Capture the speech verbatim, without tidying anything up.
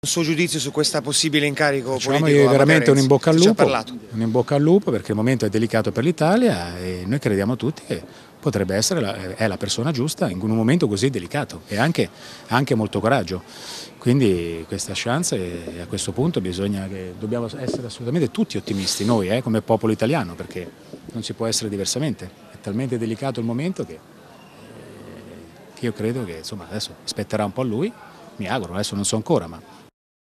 Il suo giudizio su questa possibile incarico Facciamogli politico? veramente un in bocca al lupo, un in bocca al lupo perché il momento è delicato per l'Italia e noi crediamo tutti che potrebbe essere la, è la persona giusta in un momento così delicato e anche, anche molto coraggio. Quindi questa chance e a questo punto bisogna che dobbiamo essere assolutamente tutti ottimisti, noi eh, come popolo italiano, perché non si può essere diversamente. È talmente delicato il momento che, eh, che io credo che insomma, adesso aspetterà un po' lui, mi auguro, adesso non so ancora, ma